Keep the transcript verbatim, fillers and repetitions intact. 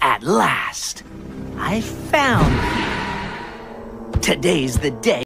At last, I found you. Today's the day.